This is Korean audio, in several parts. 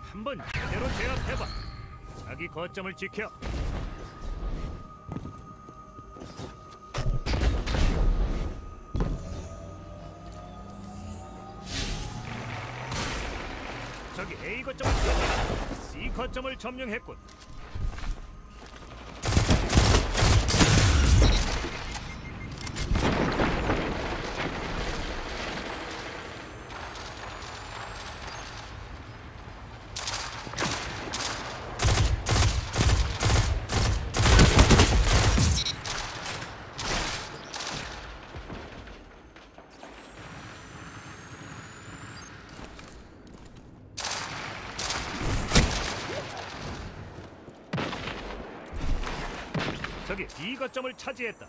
한번 제대로 제압해봐. 자기 거점을 지켜. 저기 A 거점을 점령했다. C 거점을 점령했군. 저기 B 거점을 차지했다.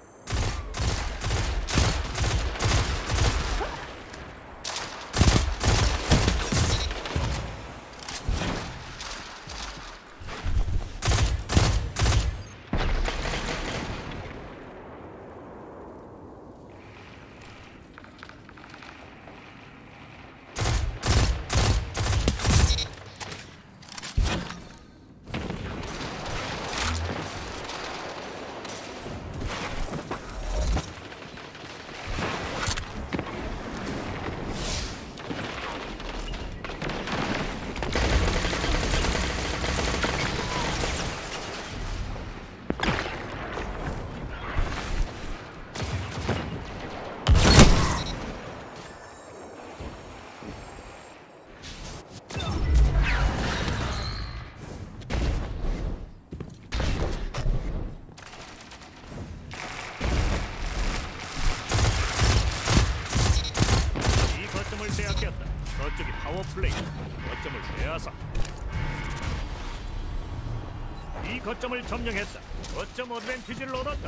빼앗겼다. 저쪽이 파워플레이. 거점을 빼앗아. 이 거점을 점령했다. 거점 어드밴티지를 얻었다.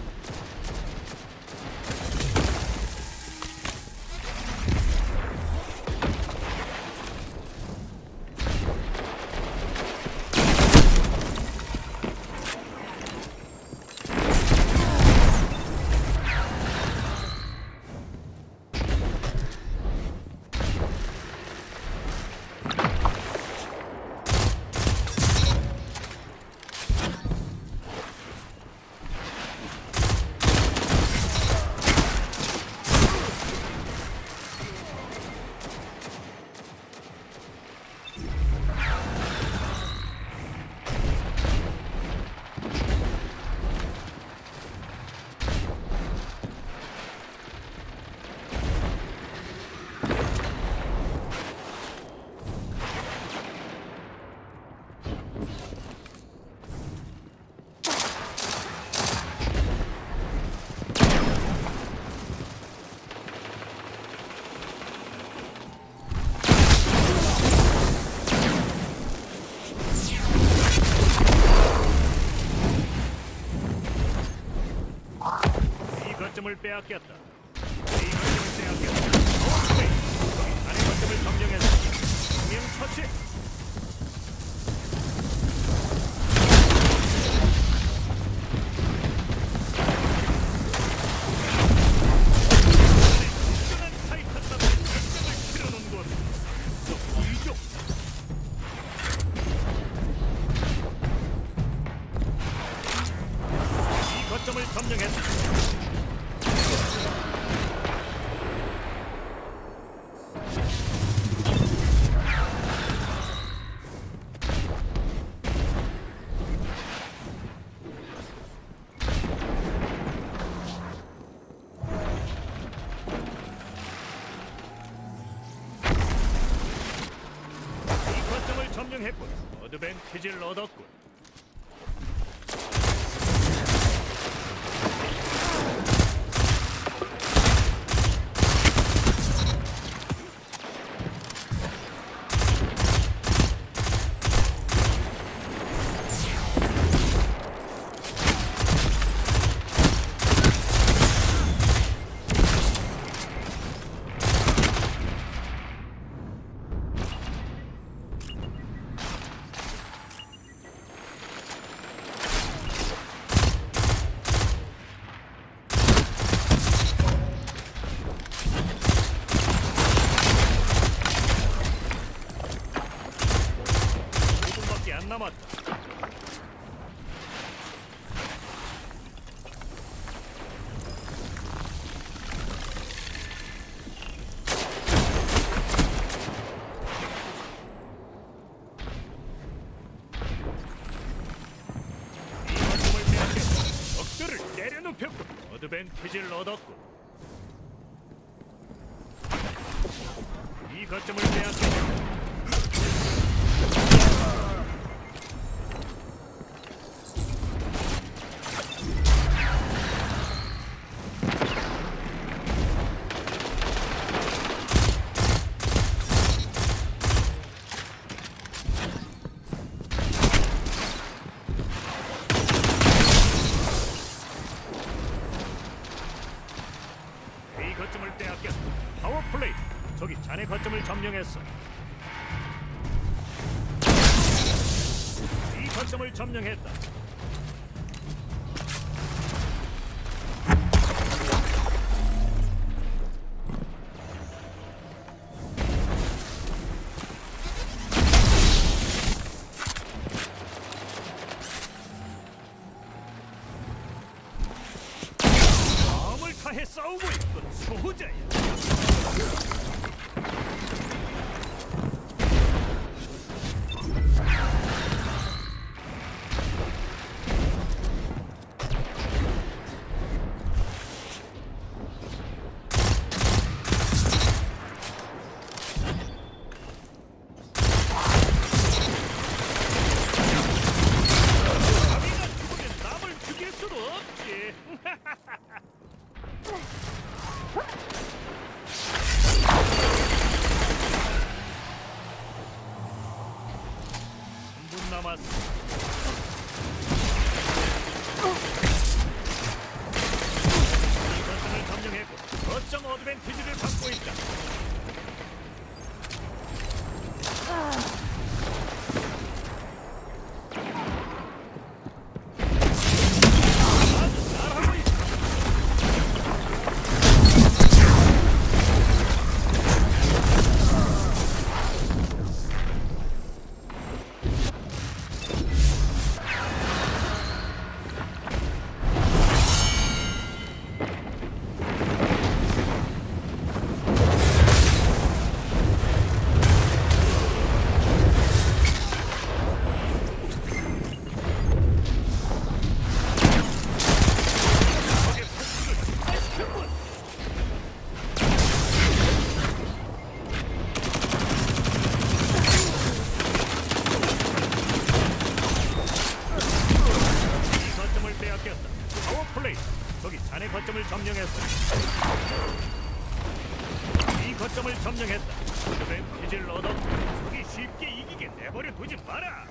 거점을 빼앗겼다. A 거점을 빼앗겼다. 오케이. 거기 안의 거점을 점령했다. 명령 처치. 완전한 타이탄답게 결정을 치러놓은 곳. 저 이족. 이 거점을 점령했다. 점령했군. 어드밴티지를 얻었군. 남았다. 이 거점을 빼앗겨 적들을 때려눕혔고 어드밴티지를 얻었고 이 거점을 빼앗겨 A 거점을 빼앗겼다. 파워플레이. 저기 자네 거점을 점령했어. 이 거점을 점령했다. 마음을 다해 싸우고 있던 수호자야. 자비가 죽으면 남을 죽일 수도 없지. 분 남았어. 이 거점을 점령했고 거점 어드밴티지를 받고 있다. 아주 잘하고 있어. 적의 폭풍을 발시켰군. 이 거점을 빼앗겼다. 파워플레이. 저기 자네 거점을 점령했어. 이 거점을 점령했다. 어드밴티지를 얻었고 적이 쉽게 이기게 내버려 두지 마라.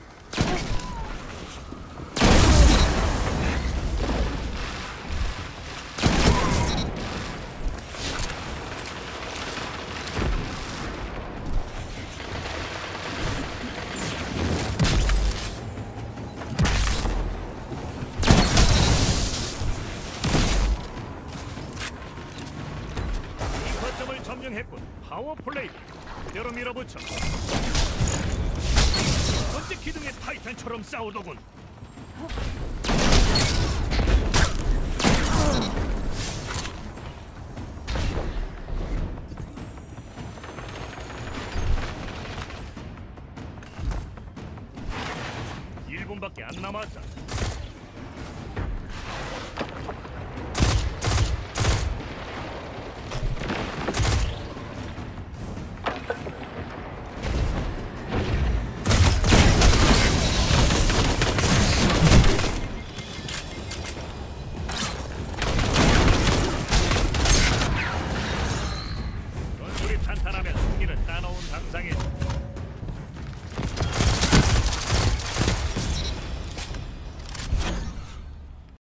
이 거점을 점령했군. 파워플레이. 그대로 밀어붙여. 번째 기둥의 타이탄처럼 싸우더군. 일 분밖에 안 남았다. 건물이 탄탄하면 승리는 따놓은 당상이지.